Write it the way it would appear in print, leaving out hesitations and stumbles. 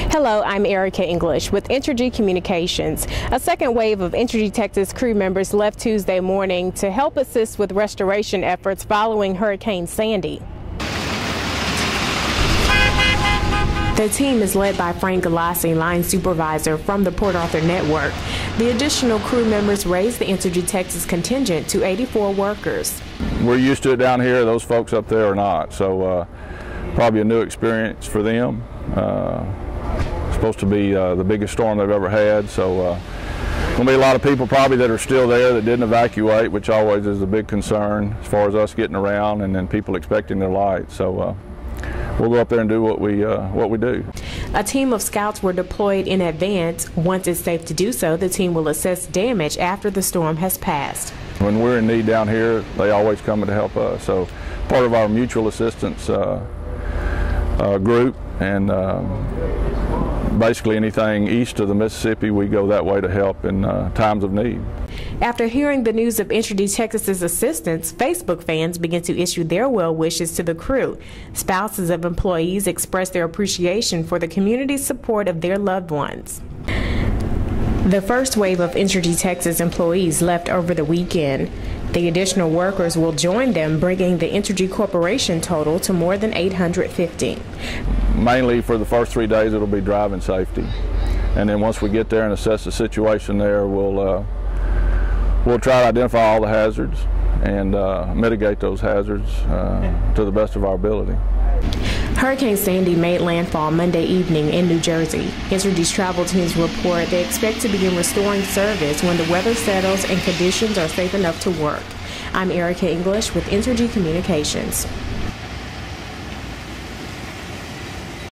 Hello, I'm Erica English with Entergy Communications. A second wave of Entergy Texas crew members left Tuesday morning to help assist with restoration efforts following Hurricane Sandy. The team is led by Frank Galassi, line supervisor from the Port Arthur network. The additional crew members raised the Entergy Texas contingent to 84 workers. We're used to it down here, those folks up there are not, so probably a new experience for them. Supposed to be the biggest storm they've ever had, so going to be a lot of people probably that are still there that didn't evacuate, which always is a big concern as far as us getting around and then people expecting their light. So we'll go up there and do what we do. A team of scouts were deployed in advance. Once it's safe to do so, the team will assess damage after the storm has passed. When we're in need down here, they always come to help us. So part of our mutual assistance group, and basically anything east of the Mississippi, we go that way to help in times of need. After hearing the news of Entergy Texas's assistance, Facebook fans began to issue their well wishes to the crew. Spouses of employees expressed their appreciation for the community's support of their loved ones. The first wave of Entergy Texas employees left over the weekend. The additional workers will join them, bringing the Entergy Corporation total to more than 850. Mainly for the first 3 days it'll be driving safety, and then once we get there and assess the situation there, we'll try to identify all the hazards and mitigate those hazards to the best of our ability. Hurricane Sandy made landfall Monday evening in New Jersey. Entergy's travel teams report they expect to begin restoring service when the weather settles and conditions are safe enough to work. I'm Erica English with Entergy Communications.